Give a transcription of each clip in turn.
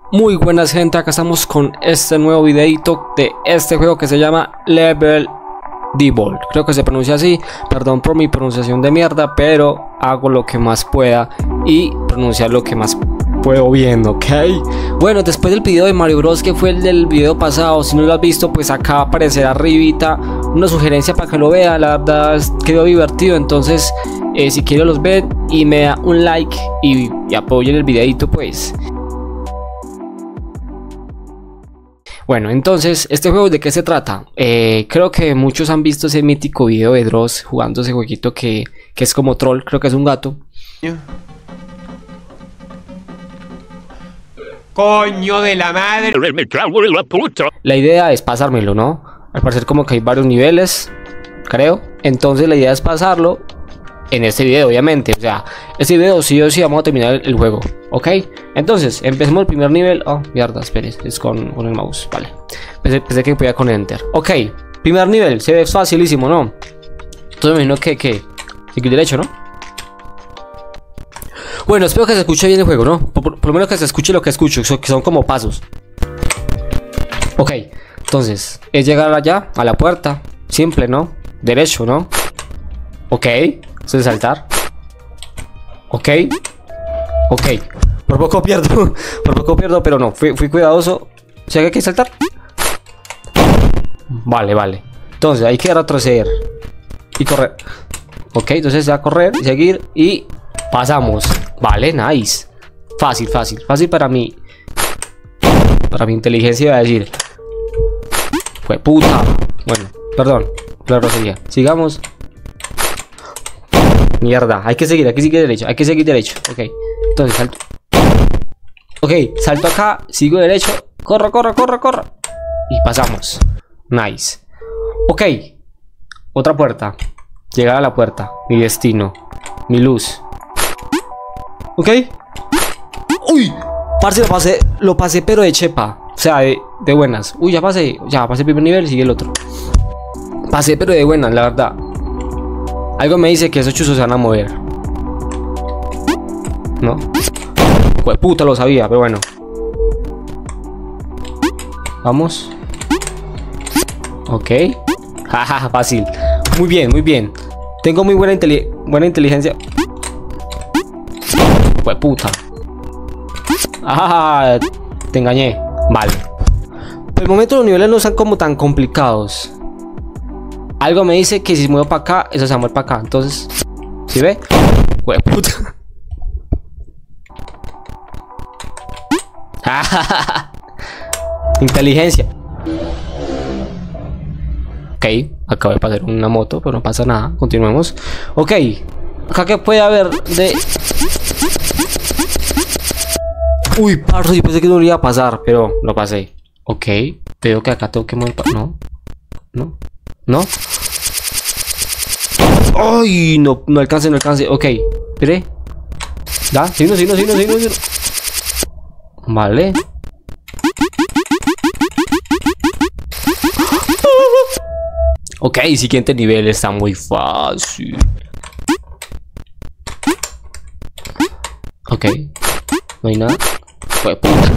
Muy buenas gente, acá estamos con este nuevo videito de este juego que se llama Level Devolved. Creo que se pronuncia así, perdón por mi pronunciación de mierda, pero hago lo que más pueda y pronunciar lo que más puedo bien, ¿ok? Bueno, después del video de Mario Bros, que fue el del video pasado, si no lo has visto, pues acá va a aparecer arribita una sugerencia para que lo vea. La verdad quedó divertido, entonces si quieren los ven y me da un like y apoyen el videito pues. Bueno, entonces, ¿este juego de qué se trata? Creo que muchos han visto ese mítico video de Dross jugando ese jueguito que es como troll, creo que es un gato. ¡Coño de la madre! La idea es pasármelo, ¿no? Al parecer como que hay varios niveles, creo. Entonces la idea es pasarlo en este video, obviamente. O sea, este video sí o sí vamos a terminar el juego, ¿ok? Entonces, empecemos el primer nivel. Oh, mierda, espere, es con el mouse, vale. Pensé que podía con enter. Ok, primer nivel, se ve facilísimo, ¿no? Entonces me imagino que seguir derecho, ¿no? Bueno, espero que se escuche bien el juego, ¿no? Por lo menos que se escuche lo que escucho, que son como pasos. Ok, entonces, es llegar allá, a la puerta. Simple, ¿no? Derecho, ¿no? Ok, eso es saltar. Ok. Ok, por poco pierdo. Por poco pierdo, pero no, fui cuidadoso. ¿Sí hay que saltar? Vale, vale. Entonces hay que retroceder y correr. Ok, entonces ya correr y seguir y pasamos. Vale, nice. Fácil, fácil, fácil para mí. Para mi inteligencia iba a decir. Fue puta. Bueno, perdón, la grosería. Sigamos. Mierda, hay que seguir derecho, hay que seguir derecho. Ok, entonces salto. Ok, salto acá, sigo derecho. Corro, corro, corro, corro. Y pasamos. Nice. Ok, otra puerta. Llegar a la puerta, mi destino, mi luz. Ok. Uy, parce, lo pasé pero de chepa. O sea, de buenas. Uy, ya pasé el primer nivel y sigue el otro. Pasé pero de buenas, la verdad. Algo me dice que esos chuzos se van a mover. ¿No? Pues puta, lo sabía, pero bueno. Vamos. Ok. Jaja, fácil. Muy bien, muy bien. Tengo muy buena inteligencia. Pues puta. Ah, te engañé. Vale. Por el momento los niveles no están como tan complicados. Algo me dice que si muevo para acá, eso se va a mover para acá. Entonces, ¿sí ve? Hue puta. Inteligencia. Ok, acabo de pasar una moto, pero no pasa nada. Continuemos. Ok, acá que puede haber de... Uy, parce, yo pensé que no lo iba a pasar, pero lo pasé. Ok, veo que acá tengo que mover para... No, no. ¿No? ¡Ay! No alcance, no alcance. Ok, espere. ¿Da? Sí, no. Vale. Ok, siguiente nivel está muy fácil. Ok. No hay nada. Fue puta.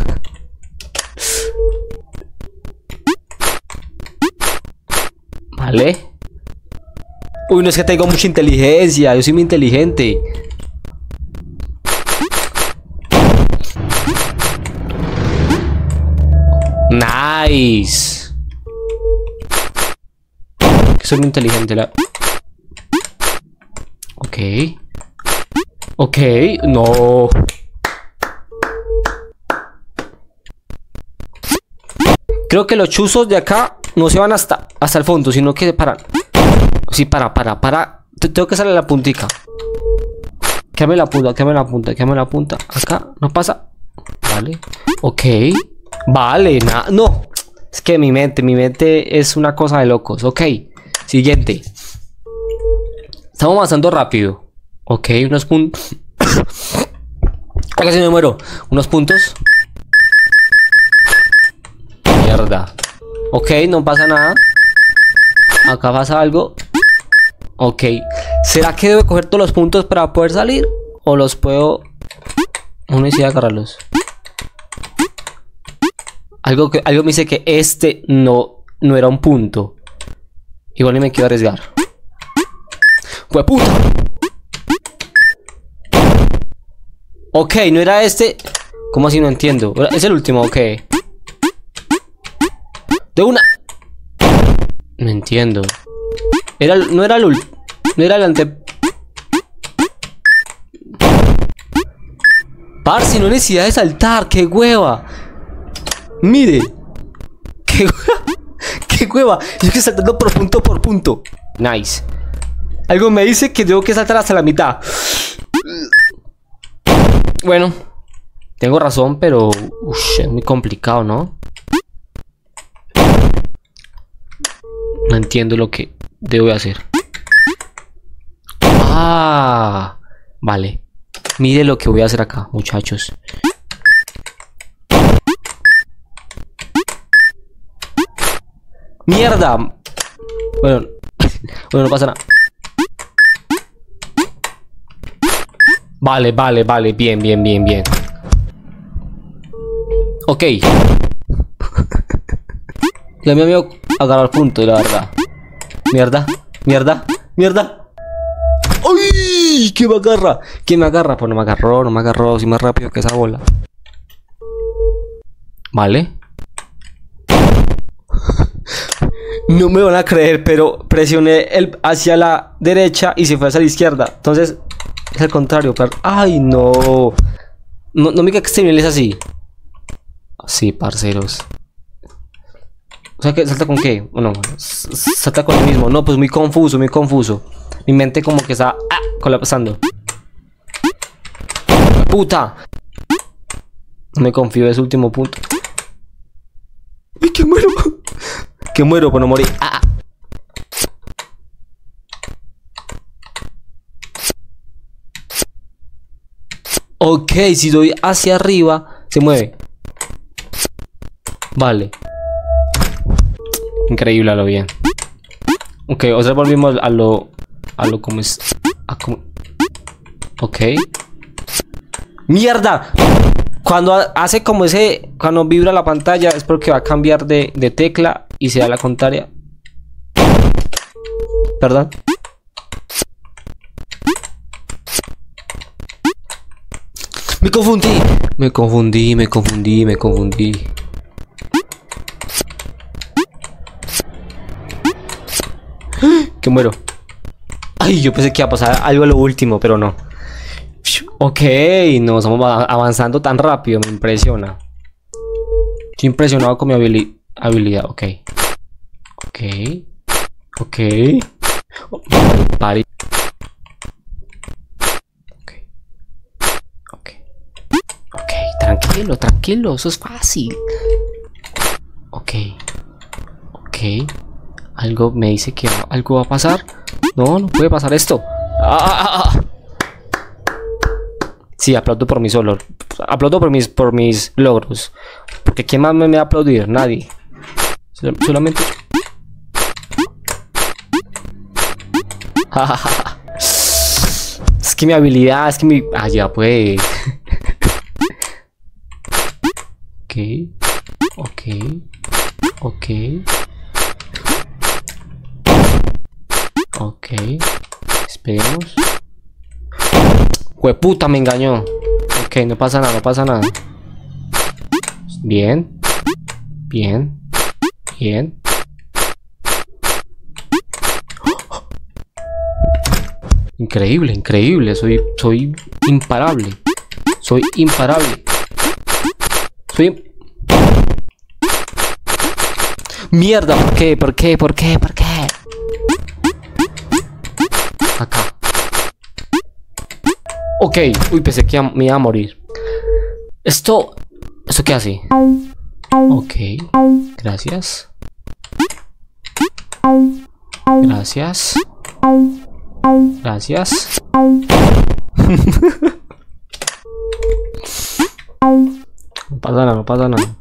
Vale. Uy, no es que tengo mucha inteligencia. Yo soy muy inteligente. Nice. Que soy muy inteligente. Ok. Ok. No. Creo que los chuzos de acá no se van hasta el fondo, sino que paran. Sí, para. Tengo que salir a la puntica. Quédame la punta. Acá, no pasa. Vale. Ok. Vale, nada. No. Es que mi mente es una cosa de locos. Ok. Siguiente. Estamos avanzando rápido. Ok, unos puntos. Casi me muero. Unos puntos. Mierda. Ok, no pasa nada. Acá pasa algo. Ok. ¿Será que debo coger todos los puntos para poder salir? ¿O los puedo...? No necesito agarrarlos. Algo me dice que este no era un punto. Igual ni me quiero arriesgar. ¡Pues puta! Ok, no era este. ¿Cómo así? No entiendo. ¿Es el último? Ok. De una. No entiendo. No era el ante. Parce, no hay necesidad de saltar. ¡Qué hueva! Mire. ¡Qué hueva! ¡Qué hueva! Yo estoy saltando por punto. Nice. Algo me dice que tengo que saltar hasta la mitad. Bueno, tengo razón, pero es muy complicado, ¿no? No entiendo lo que debo hacer. Ah, vale. Mire lo que voy a hacer acá, muchachos. ¡Mierda! Bueno, no pasa nada. Vale, bien. Ok. Ya me había agarrado el punto, la verdad. Mierda. ¡Uy! ¿Qué me agarra? Pues no me agarró. Soy más rápido que esa bola. Vale. No me van a creer, pero presioné hacia la derecha y se fue hacia la izquierda. Entonces, es al contrario. ¡Ay, no! No me diga que este nivel es así. Sí, parceros. O sea, que ¿salta con qué? Bueno, salta con el mismo. No, pues muy confuso. Mi mente como que está colapsando. ¡Puta! No me confío de ese último punto. ¡Ay, que muero! Que muero, pero no morí. Ok, si doy hacia arriba, se mueve. Vale. Increíble a lo bien. Ok, otra vez volvimos a lo como es. Ok. ¡Mierda! Cuando hace como ese. Cuando vibra la pantalla es porque va a cambiar de tecla y se da la contraria. ¿Perdón? Me confundí. Que muero. Ay, yo pensé que iba a pasar algo a lo último, pero no. Ok, no estamos avanzando tan rápido, me impresiona. Estoy impresionado con mi habilidad. Ok. Pare. Ok, tranquilo, eso es fácil. Ok. Algo me dice que algo va a pasar. No puede pasar esto. Sí, aplaudo por mis logros. Aplaudo por mis logros. Porque ¿quién más me va a aplaudir? Nadie. Solamente yo. Es que mi habilidad, es que mi... ya pues. Ok. Esperemos. Hueputa, me engañó. Ok, no pasa nada. Bien. Increíble. Soy imparable. Mierda, ¿por qué? Acá. Ok, pensé que me iba a morir. ¿Esto qué hace? Ok, gracias. No pasa nada.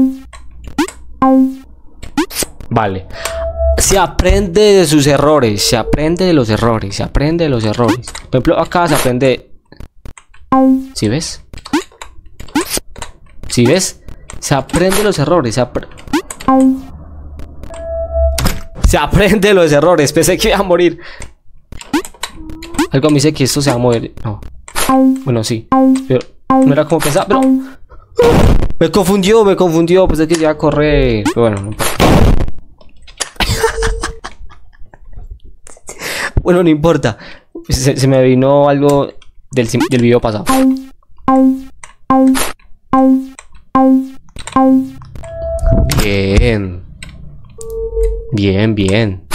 Vale. Se aprende de sus errores. Se aprende de los errores. Por ejemplo, acá se aprende. ¿Sí ves? Se aprende los errores, se aprende los errores. Pensé que iba a morir. Algo me dice que esto se va a mover. No. Bueno, sí. Pero no era como pensaba. Pero me confundió. Pensé que ya iba a correr. Pero bueno, no importa. Bueno, no importa. Se me vino algo del video pasado. Bien. Bien.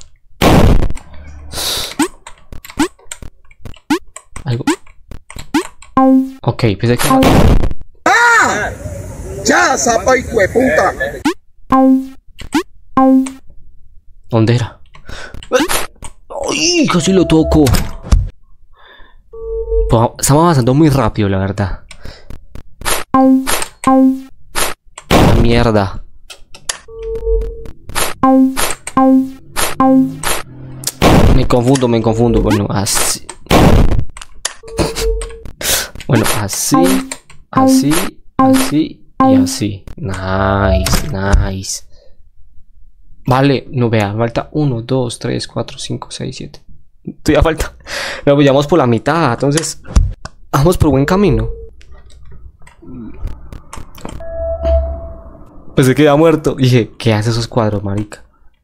Algo. Ok, pensé que... ¡Ah! ¡Ya, zapa y puta! ¿Dónde era? ¡Ay! Casi lo toco. Pues, estamos avanzando muy rápido, la verdad. Mierda. Me confundo. Bueno, así. Bueno, así y así. Nice. Vale, no vea, falta 1, 2, 3, 4, 5, 6, 7. Todavía falta. Pero pues vamos por la mitad, entonces vamos por buen camino. Pues se queda muerto. Dije, ¿qué hace esos cuadros, marica?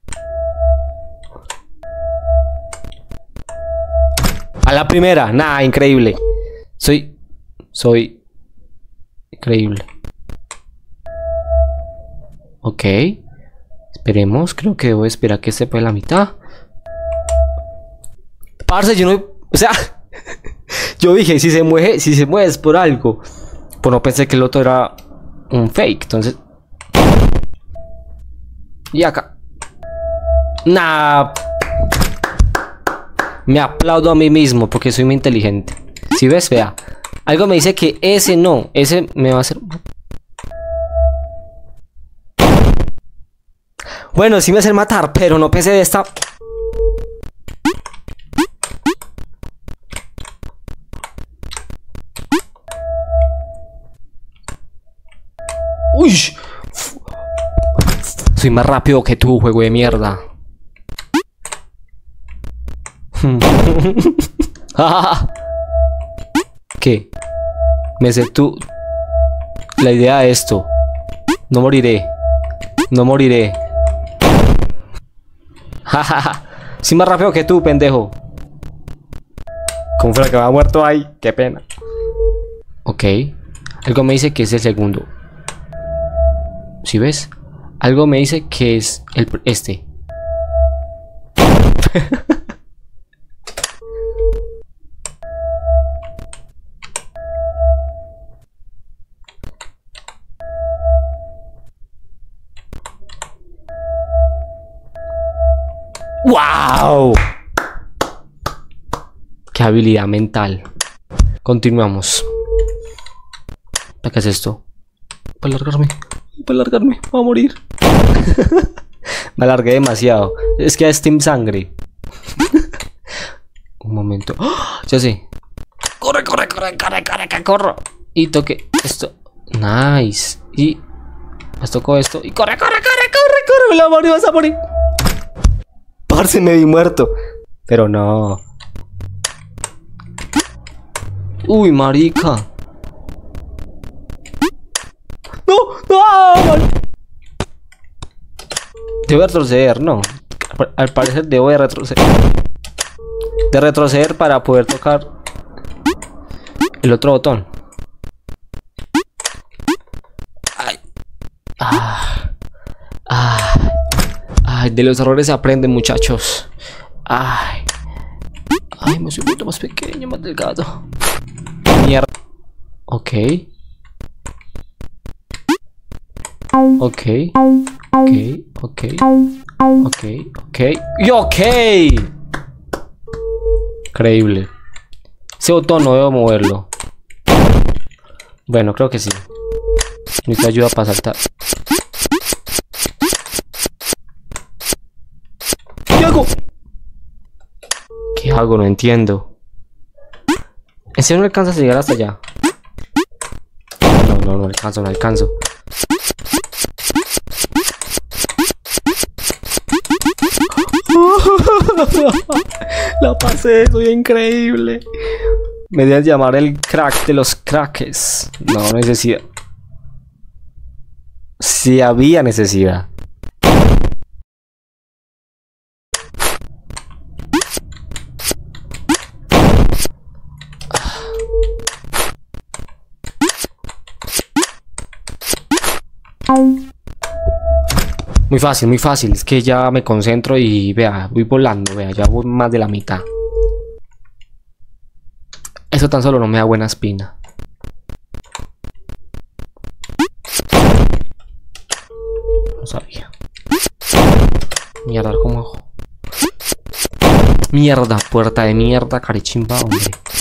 A la primera, nada, increíble. Soy increíble. Ok. Esperemos, creo que debo esperar que esté por la mitad. Parce, yo no... O sea... Yo dije, si se mueve es por algo. Pues no pensé que el otro era un fake, entonces... Y acá. Nah. Me aplaudo a mí mismo porque soy muy inteligente. Si ves, vea. Algo me dice que ese no. Ese me va a hacer... Bueno, sí me hace matar, pero no pensé de esta... Uy. Soy más rápido que tú, juego de mierda. ¿Qué? Me sé tú. La idea de esto. No moriré. Soy más rápido que tú, pendejo. ¿Cómo fue la que me ha muerto ahí? Qué pena. Ok. Algo me dice que es el segundo. ¿Sí ves? Algo me dice que es este. ¡Wow! ¡Qué habilidad mental! Continuamos. ¿Qué es esto? Para alargarme, voy a morir. Me alargué demasiado. Es que es Team Sangre. Un momento. ¡Oh! Ya sé. Corre. Y toque esto. Nice. Y pues tocó esto. Y corre. Me vas a morir. Parce, me vi muerto. Pero no. Uy, marica. No. Debo retroceder, no. Al parecer debo de retroceder. De retroceder para poder tocar el otro botón. Ay, de los errores se aprenden, muchachos. Ay, me soy mucho más pequeño, más delgado. Mierda. Ok. Y ok. Increíble. Ese botón no debo moverlo. Bueno, creo que sí. Necesito ayuda para saltar. ¿Qué hago? No entiendo. ¿En serio no alcanzas a llegar hasta allá? No alcanzo. La pasé, soy increíble. Me debes llamar el crack de los crackers. No necesidad. Sí había necesidad. Muy fácil, muy fácil. Es que ya me concentro y vea, voy volando, vea, ya voy más de la mitad. Eso tan solo no me da buena espina. No sabía. Mierda, ¿cómo hago? Mierda, puerta de mierda, carechimba, hombre.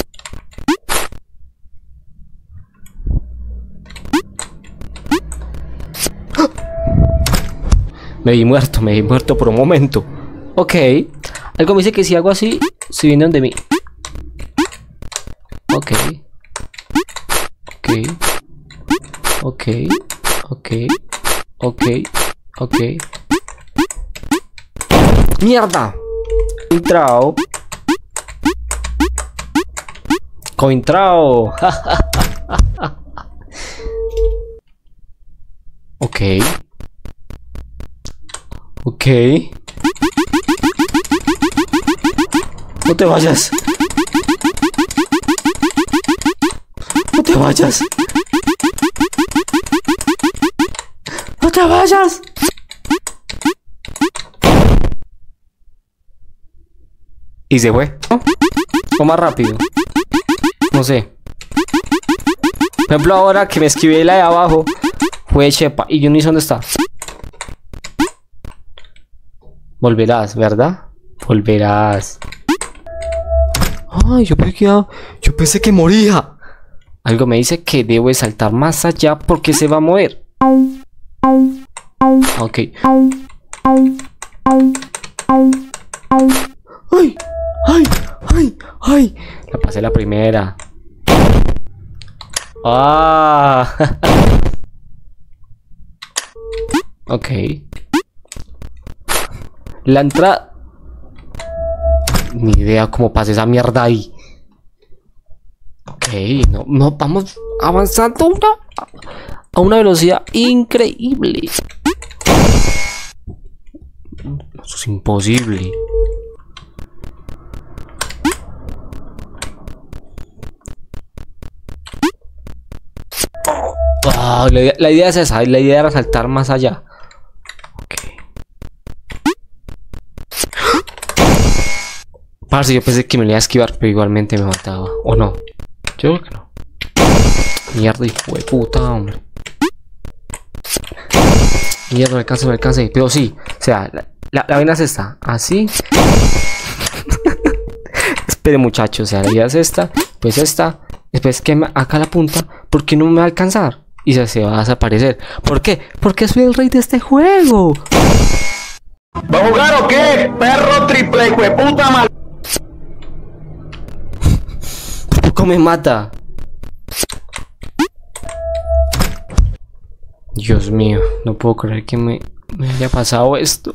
Me vi muerto por un momento. Ok. Algo me dice que si hago así, se viene donde mí. Ok. Ok. Ok. Ok. Ok. Ok. ¡Mierda! Cointrao. Cointrao. Ok. Ok. No te vayas. No te vayas. No te vayas. Y se fue. O más rápido. No sé. Por ejemplo, ahora que me esquivé la de abajo, fue chepa. Y yo no sé dónde está. Volverás, ¿verdad? Volverás. Ay, yo pensé que moría. Algo me dice que debo de saltar más allá porque se va a mover. Ok. Ay, ay, ay, ay. La pasé la primera. Ah. Ok. La entrada. Ni idea cómo pasé esa mierda ahí. Ok, no, vamos avanzando a una velocidad increíble. Eso es imposible. Oh, la idea es esa, la idea era saltar más allá. Parce, yo pensé que me lo iba a esquivar, pero igualmente me mataba. ¿O no? Yo creo que no. Mierda, hijo de puta, hombre. Mierda, me alcance. Pero sí, o sea, la vaina es esta. Así. Espere, muchachos, o sea, la idea es esta. Pues esta. Después que acá la punta. ¿Por qué no me va a alcanzar? Y se va a desaparecer. ¿Por qué? Porque soy el rey de este juego. ¿Va a jugar o qué? Perro triple, hijo de puta mal. ¿Cómo me mata? Dios mío, no puedo creer que me haya pasado esto.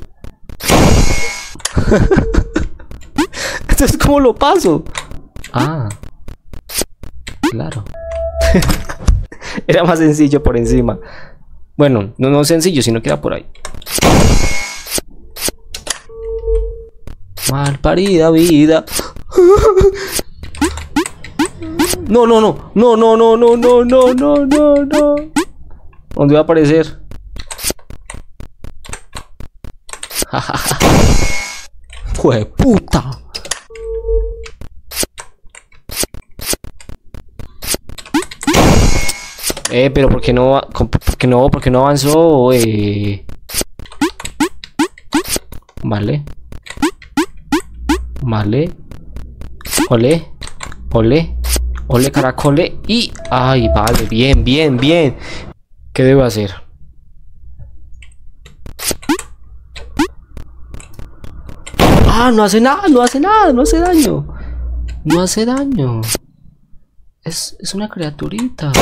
Entonces, ¿cómo lo paso? Ah, claro. Era más sencillo por encima. Bueno, no sencillo, sino que era por ahí. Mal parida vida. No. ¿Dónde va a aparecer? ¡Jue puta! Pero ¿por qué no avanzó? Vale. Ole, caracole. Y... ay, vale, bien. ¿Qué debo hacer? Ah, no hace nada, no hace daño. No hace daño. Es una criaturita.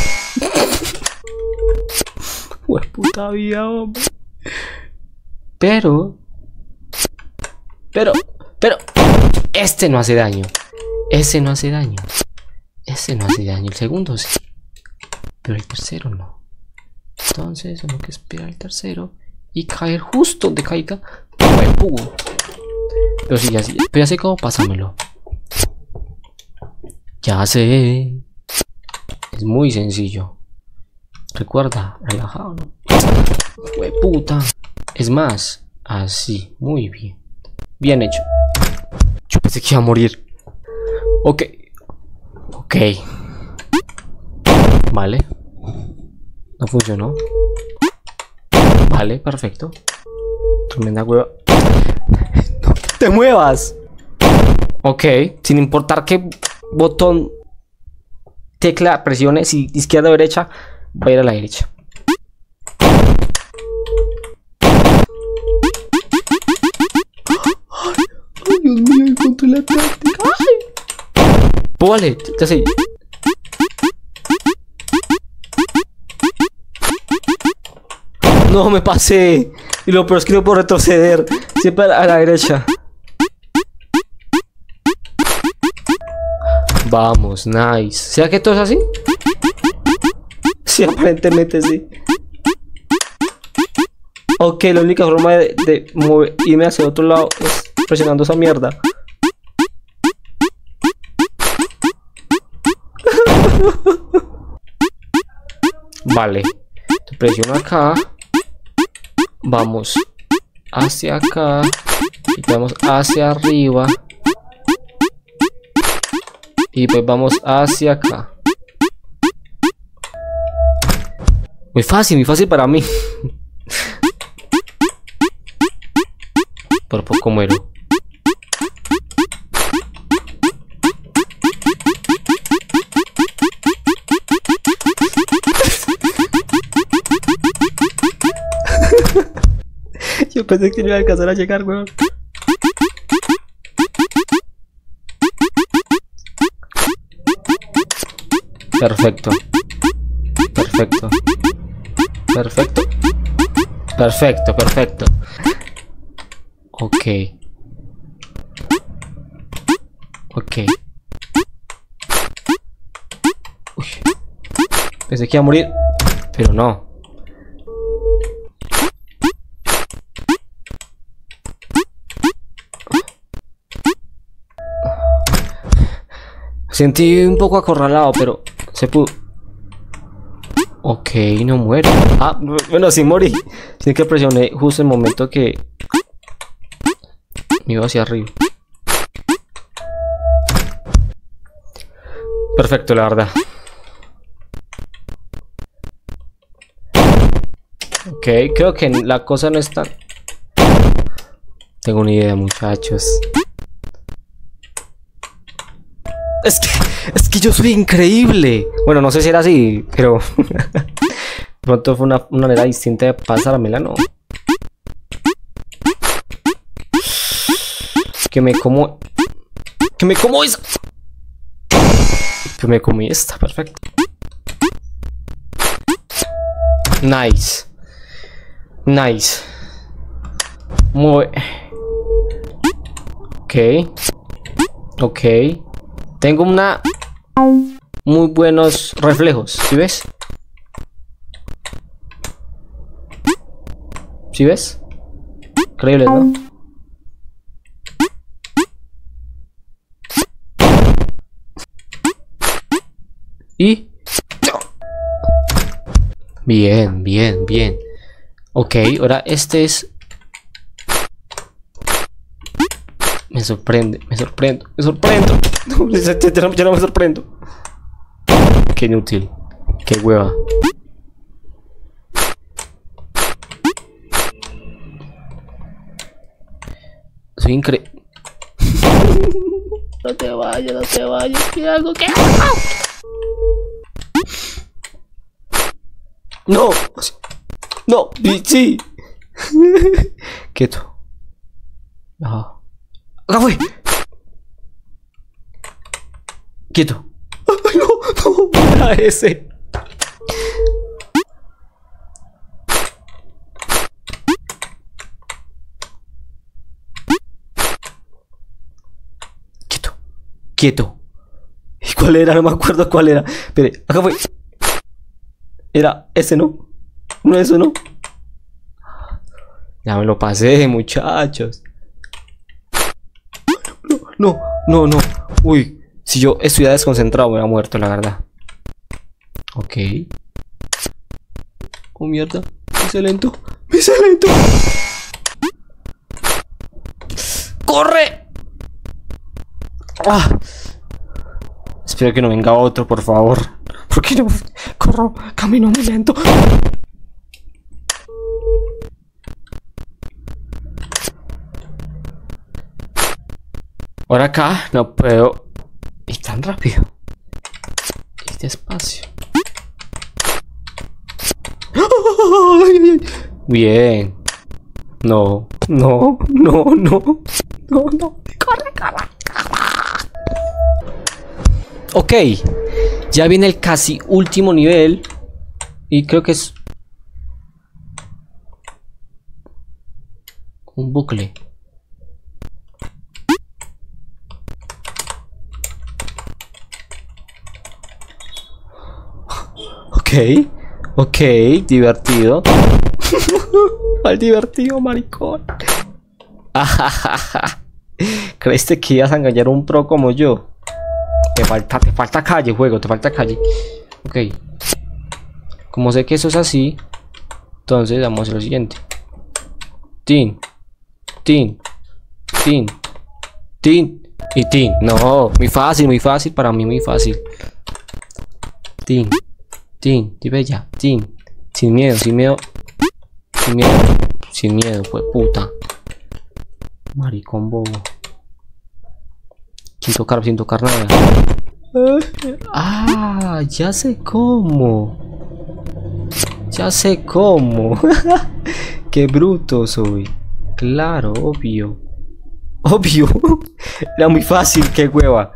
Pues puta vida, hombre. Pero Pero este no hace daño. Ese no hace daño. Ese no hace daño. El segundo sí. Pero el tercero no. Entonces tengo que esperar el tercero y caer justo donde caiga. Pero sí, pero ya sé cómo pasármelo. Ya sé. Es muy sencillo. Recuerda, relajado, ¿no? Puta. Es más, así. Muy bien. Bien hecho. Yo pensé que iba a morir. Ok. Ok. Vale. No funcionó. Vale, perfecto. Tremenda hueva. ¡No te muevas! Ok, sin importar qué botón, tecla presione, si izquierda o derecha, va a ir a la derecha. Ay, Dios mío, encontré la táctica. Pues vale, ya sé. No, me pasé. Y lo peor es que no puedo retroceder. Siempre a la derecha. Vamos, nice. ¿Será que todo es así? Sí, aparentemente sí. Ok, la única forma de irme hacia otro lado es presionando esa mierda. Vale. Te presiono acá. Vamos hacia acá. Y vamos hacia arriba. Y pues vamos hacia acá. Muy fácil para mí. Por poco muero. Yo pensé que no iba a alcanzar a llegar, weón. Perfecto. Perfecto. Perfecto. Perfecto, perfecto. Ok. Ok. Uy. Pensé que iba a morir, pero no. Sentí un poco acorralado, pero se pudo. Ok, no muero. Ah, bueno, sí morí. Sino que presioné justo el momento que me iba hacia arriba. Perfecto, la verdad. Ok, creo que la cosa no está... Tengo una idea, muchachos. Es que yo soy increíble. Bueno, no sé si era así, pero... de pronto fue una manera distinta de pasármela, ¿no? Que me como esa. Que me comí esta, perfecto. Nice. Nice. Muy... Ok. Ok. Tengo muy buenos reflejos, ¿sí ves? ¿Sí ves? Increíble, ¿no? Y... Bien, bien, bien. Ok, ahora este es... Me sorprende, me sorprendo, me sorprendo. Ya no me sorprendo. Qué inútil. Qué hueva. Soy increíble. No te vayas, no te vayas. ¿Qué hago? ¿Qué hago? No. No, sí. Quieto. Ajá. ¡Acá fue! ¡Quieto! ¡Ay, no! ¡No! ¡Era ese! Quieto. ¿Y cuál era? No me acuerdo cuál era. Espere, acá fue. Era ese, ¿no? No, eso no. Ya me lo pasé, muchachos. No, no, no. Uy, si yo estuviera desconcentrado me hubiera muerto, la verdad. Ok. Oh, mierda. Me hice lento. Me hice lento. ¡Corre! Ah. Espero que no venga otro, por favor. Porque no corro, camino muy lento. Ahora acá no puedo ir tan rápido. Ir despacio. Bien. No, no, no, no. No, no. Corre, corre. Ok. Ya viene el casi último nivel. Y creo que es un bucle. Ok, ok, divertido. Mal divertido, maricón. ¿Creíste que ibas a engañar a un pro como yo? Te falta calle, juego, te falta calle. Ok. Como sé que eso es así, entonces vamos a hacer lo siguiente. Tin, tin, tin, tin y tin. No, muy fácil para mí, muy fácil. Tin, tin, dime ya, tin. Sin miedo, sin miedo. Sin miedo, sin miedo, pues puta. Maricón bobo. Sin tocar nada. Ah, ya sé cómo. Ya sé cómo. Qué bruto soy. Claro, obvio. Obvio. Era muy fácil, qué hueva.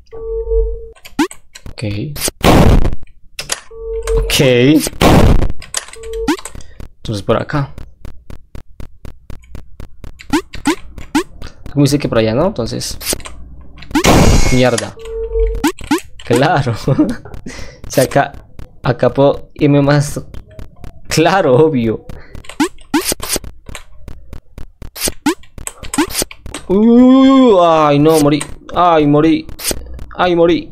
Ok. Ok. Entonces por acá. Como dice que por allá, ¿no? Entonces. Mierda. Claro. O sea, acá puedo irme más. Claro, obvio. Ay, no, morí. Ay, morí. Ay, morí.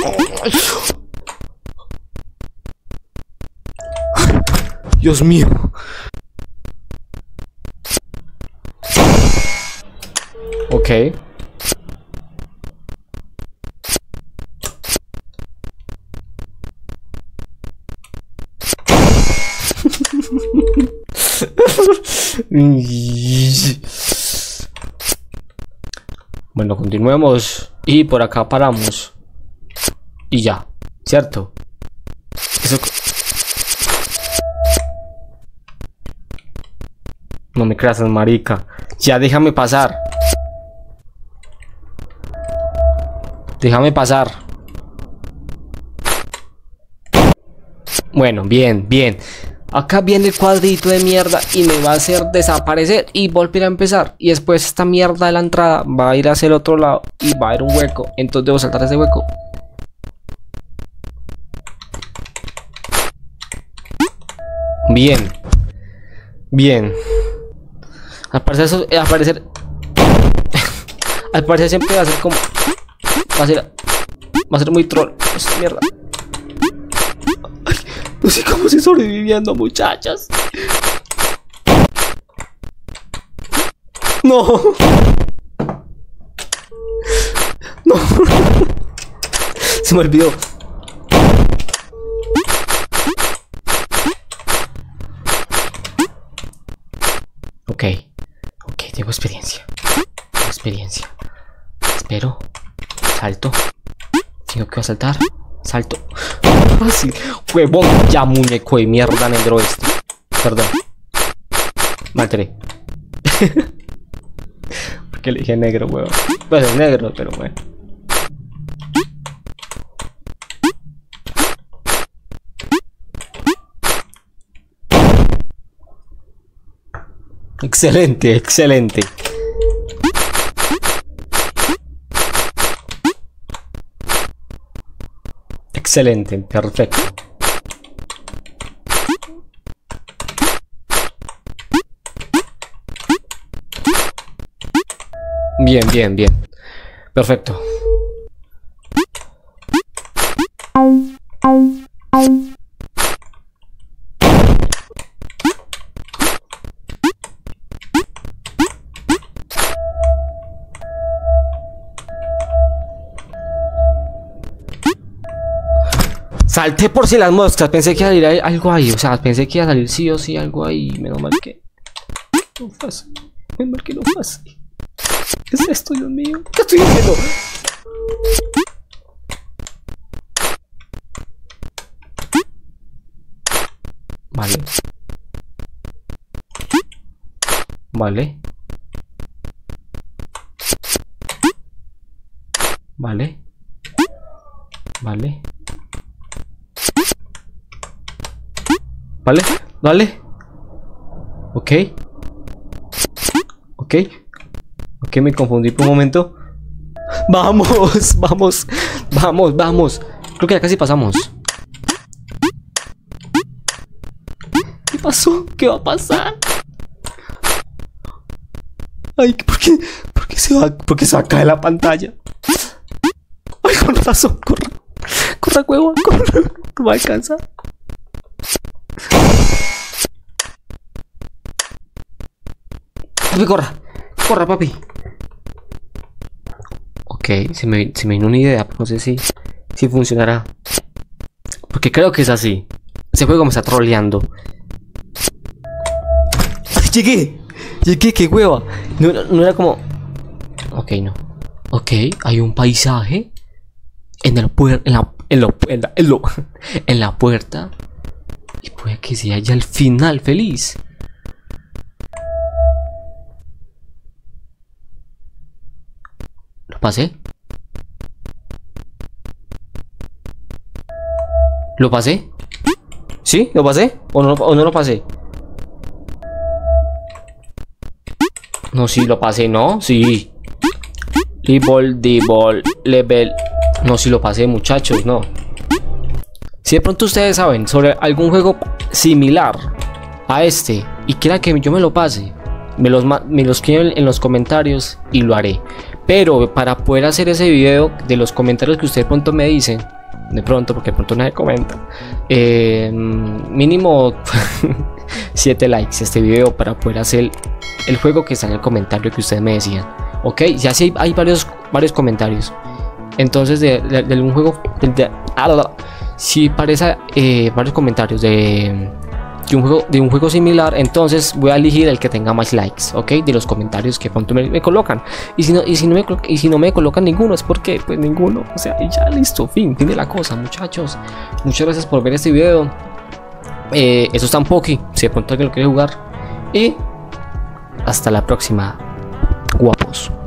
Dios mío. Ok. Bueno, continuemos. Y por acá paramos. Y ya, ¿cierto? Eso... No me creas, marica. Ya, déjame pasar. Déjame pasar. Bueno, bien, bien. Acá viene el cuadrito de mierda y me va a hacer desaparecer y volver a empezar. Y después esta mierda de la entrada va a ir hacia el otro lado y va a haber un hueco. Entonces debo saltar ese hueco. Bien. Bien. Al parecer eso, al parecer siempre va a ser como... Va a ser muy troll. Esta mierda. No sé cómo estoy sobreviviendo, muchachas. No. No. Se me olvidó. Ok. Ok, tengo experiencia. Tengo experiencia. Espero. Salto. Tengo que saltar. Salto. Fácil. Huevón. Ya, muñeco de mierda negro este. Perdón. Me alteré. Porque le dije negro, huevón. Pues es negro, pero bueno. Excelente, excelente. Excelente, perfecto. Bien, bien, bien. Perfecto. Salté por si las moscas, pensé que iba a salir algo ahí, o sea, pensé que iba a salir sí o sí algo ahí, menos mal que no fue así, menos mal que no fue así. ¿Qué es esto, Dios mío? ¿Qué estoy haciendo? Vale. Vale. Vale. Vale. Vale, vale. Ok. Ok. Ok, me confundí por un momento. Vamos, vamos. Vamos, vamos. Creo que ya casi pasamos. ¿Qué pasó? ¿Qué va a pasar? Ay, ¿por qué se va? ¿Por qué se va a caer la pantalla? Ay, con razón, corre. Corre, huevo, corre. No va a alcanzar. Papi, corra. Corra, papi. Ok, se me vino una idea. No sé si funcionará. Porque creo que es así. Ese juego me está troleando. Llegué. Llegué, qué hueva. No era como... Ok, no. Ok, hay un paisaje. En la puerta. Y puede que sea ya el final feliz. ¿Lo pasé? ¿Lo pasé? ¿Sí? ¿Lo pasé? ¿O no lo pasé? No, sí, lo pasé, ¿no? Sí. Level. No, sí lo pasé, muchachos, no. Si de pronto ustedes saben sobre algún juego similar a este y quiera que yo me lo pase, me los escriben en los comentarios y lo haré. Pero para poder hacer ese video de los comentarios que ustedes de pronto me dicen, de pronto, porque de pronto nadie comenta, mínimo 7 likes este video para poder hacer el juego que está en el comentario que ustedes me decían. Ok, ya sí hay varios comentarios. Entonces de un juego si parece varios comentarios de un juego similar, entonces voy a elegir el que tenga más likes, ok, de los comentarios que pronto me colocan. Y si no me colocan ninguno, es porque pues ninguno, o sea, y ya listo, fin de la cosa, muchachos. Muchas gracias por ver este video. Eso está en Poki, si de pronto alguien lo quiere jugar. Y hasta la próxima, guapos.